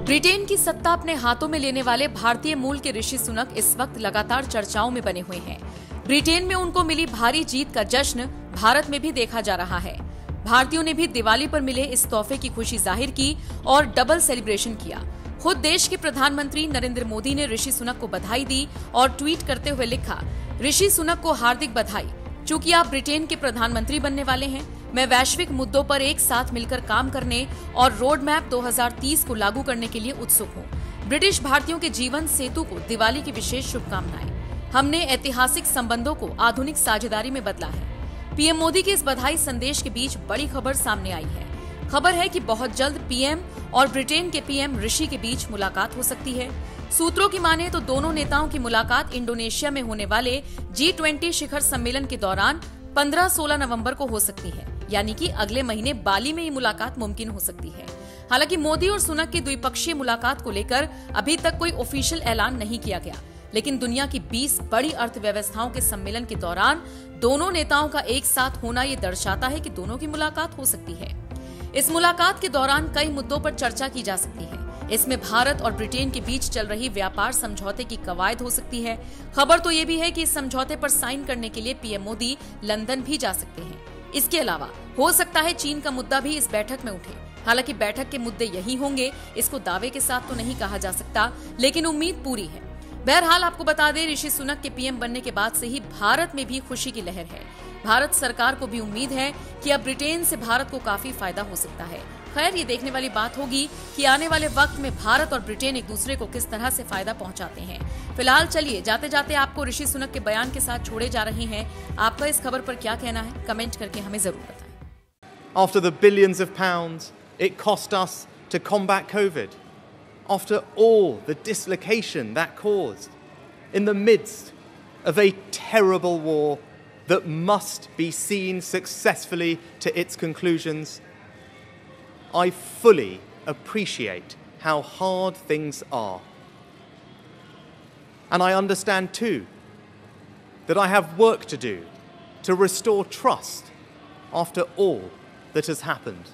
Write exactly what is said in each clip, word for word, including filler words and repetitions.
Britain की सत्ता अपने हाथों में लेने वाले भारतीय मूल के ऋषि सुनक इस वक्त लगातार चर्चाओं में बने हुए हैं। ब्रिटेन में उनको मिली भारी जीत का जश्न भारत में भी देखा जा रहा है। भारतीयों ने भी दिवाली पर मिले इस तोहफे की खुशी जाहिर की और डबल सेलिब्रेशन किया। खुद देश के प्रधानमंत्री नरेंद्र मोदी ने ऋषि सुनक को बधाई दी और ट्वीट करते हुए लिखा, ऋषि सुनक को हार्दिक बधाई। चूंकि आप ब्रिटेन के प्रधानमंत्री बनने वाले हैं, मैं वैश्विक मुद्दों पर एक साथ मिलकर काम करने और रोड मैप दो हज़ार तीस को लागू करने के लिए उत्सुक हूं। ब्रिटिश भारतीयों के जीवन सेतु को दिवाली की विशेष शुभकामनाएं। हमने ऐतिहासिक संबंधों को आधुनिक साझेदारी में बदला है। पीएम मोदी के इस बधाई संदेश के बीच बड़ी खबर सामने आई है। खबर है कि बहुत जल्द पीएम और ब्रिटेन के पीएम ऋषि के बीच मुलाकात हो सकती है। सूत्रों की माने तो दोनों नेताओं की मुलाकात इंडोनेशिया में होने वाले जी ट्वेंटी शिखर सम्मेलन के दौरान पंद्रह सोलह नवंबर को हो सकती है, यानी कि अगले महीने बाली में ये मुलाकात मुमकिन हो सकती है। हालांकि मोदी और सुनक की द्विपक्षीय मुलाकात को लेकर अभी तक कोई ऑफिशियल ऐलान नहीं किया गया, लेकिन दुनिया की बीस बड़ी अर्थव्यवस्थाओं के सम्मेलन के दौरान दोनों नेताओं का एक साथ होना ये दर्शाता है कि दोनों की मुलाकात हो सकती है। इस मुलाकात के दौरान कई मुद्दों पर चर्चा की जा सकती है। इसमें भारत और ब्रिटेन के बीच चल रही व्यापार समझौते की कवायद हो सकती है। खबर तो ये भी है कि इस समझौते पर साइन करने के लिए पीएम मोदी लंदन भी जा सकते हैं। इसके अलावा हो सकता है चीन का मुद्दा भी इस बैठक में उठे। हालांकि बैठक के मुद्दे यही होंगे, इसको दावे के साथ तो नहीं कहा जा सकता, लेकिन उम्मीद पूरी है। बहरहाल आपको बता दें, ऋषि सुनक के पीएम बनने के बाद से ही भारत में भी खुशी की लहर है। भारत सरकार को भी उम्मीद है कि अब ब्रिटेन से भारत को काफी फायदा हो सकता है। खैर, ये देखने वाली बात होगी कि आने वाले वक्त में भारत और ब्रिटेन एक दूसरे को किस तरह से फायदा पहुंचाते हैं। फिलहाल चलिए जाते जाते आपको ऋषि सुनक के बयान के साथ छोड़े जा रहे हैं। आपका इस खबर पर क्या कहना है, कमेंट करके हमें जरूर बताएं। After the billions of pounds it cost us to combat COVID, after all the dislocation that caused, in the midst of a terrible war that must be seen successfully to its conclusions, I fully appreciate how hard things are. And I understand too that I have work to do to restore trust after all that has happened.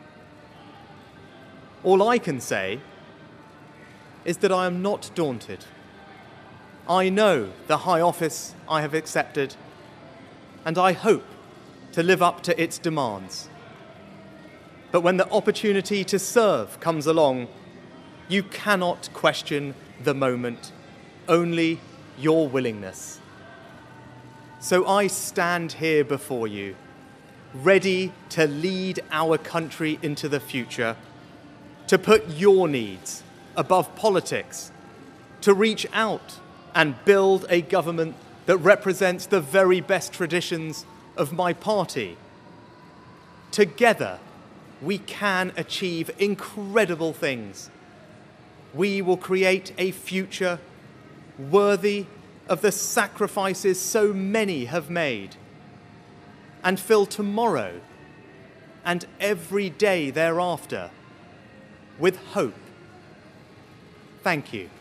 All I can say is that I am not daunted. I know the high office I have accepted, and I hope to live up to its demands. But when the opportunity to serve comes along, you cannot question the moment, only your willingness. So I stand here before you, ready to lead our country into the future, to put your needs above politics, to reach out and build a government that represents the very best traditions of my party. Together, we can achieve incredible things. We will create a future worthy of the sacrifices so many have made, and fill tomorrow and every day thereafter with hope. Thank you.